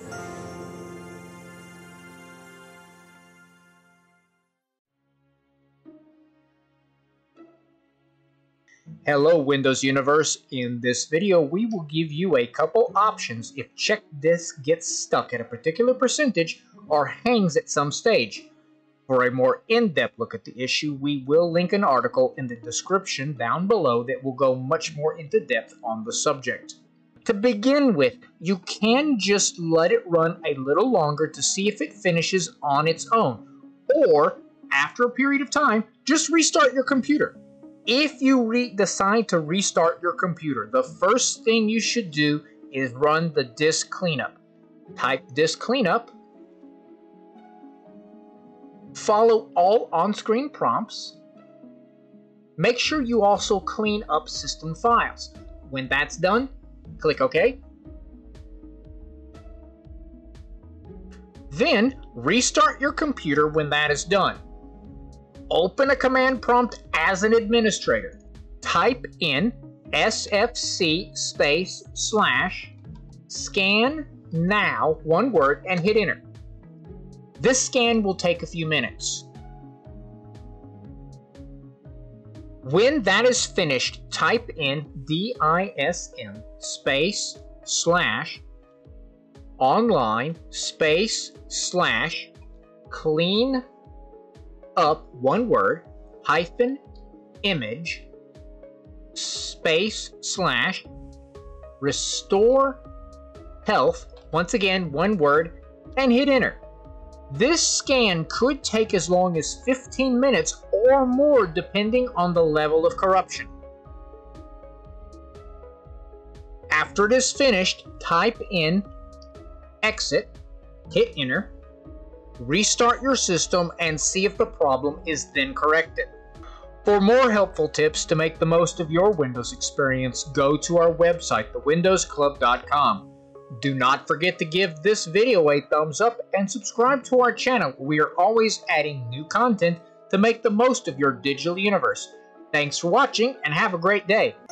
Hello Windows Universe. In this video we will give you a couple options if ChkDsk gets stuck at a particular percentage or hangs at some stage. For a more in-depth look at the issue, we will link an article in the description down below that will go much more into depth on the subject. To begin with, you can just let it run a little longer to see if it finishes on its own, or after a period of time, just restart your computer. If you decide to restart your computer, the first thing you should do is run the disk cleanup. Type disk cleanup, follow all on-screen prompts. Make sure you also clean up system files. When that's done, click OK. Then restart your computer when that is done. Open a command prompt as an administrator. Type in sfc /scan now, one word, and hit enter. This scan will take a few minutes. When that is finished, type in DISM /online /clean up, one word, -image /restore health, once again one word, and hit enter. This scan could take as long as 15 minutes or more depending on the level of corruption. After it is finished, type in exit, hit enter, restart your system, and see if the problem is then corrected. For more helpful tips to make the most of your Windows experience, go to our website, thewindowsclub.com. Do not forget to give this video a thumbs up and subscribe to our channel. We are always adding new content to make the most of your digital universe. Thanks for watching and have a great day.